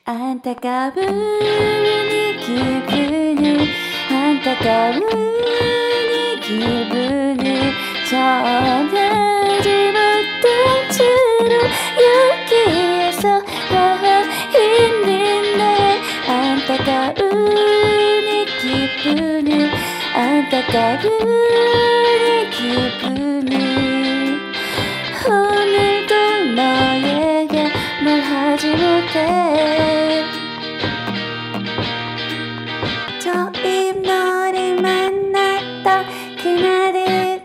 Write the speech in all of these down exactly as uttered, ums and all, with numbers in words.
안타까운 이 기분을 안타까운 이 기분을 전하지 못한 채로 여기에서 하하 있는데 안타까운 이 기분을 안타까운 이 기분을 오늘도 너에게 말하지 못해 저 잎너리 만났던 그날을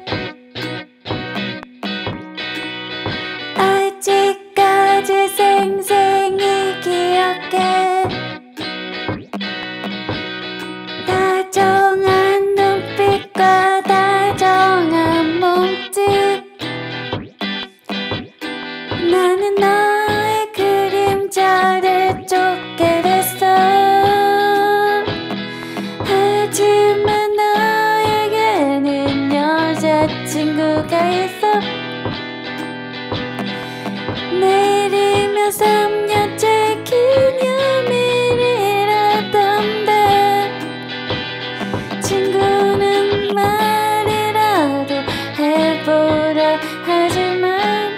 아직까지 생생히 기억해 다정한 눈빛과 다정한 몸짓 나는 너의 그림자를 쫓게 됐어 하지만 너에게는 여자친구가 있어 내일이면 삼 년째 기념일이라던데 친구는 말이라도 해보라 하지만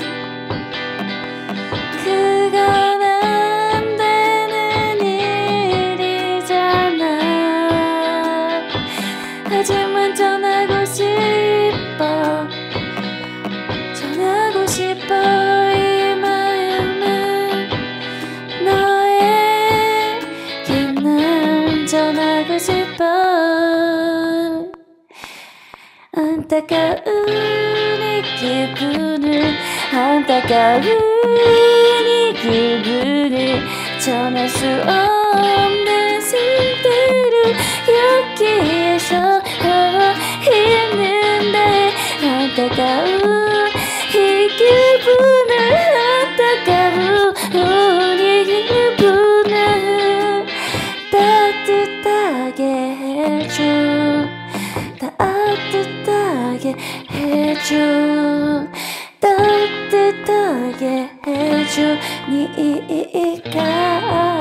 그건 안 되는 일이잖아 하지만 전하고 싶어 전하고 싶어 이 마음은 너에게 난 전하고 싶어 안타까운 이 기분을 안타까운 이 기분을 전할 수 없는 상태로 여기에서 있는데 안타까운 이 기분을 안타까운 이 기분을 따뜻하게 해줘 따뜻하게 해줘 따뜻하게 해줘 네가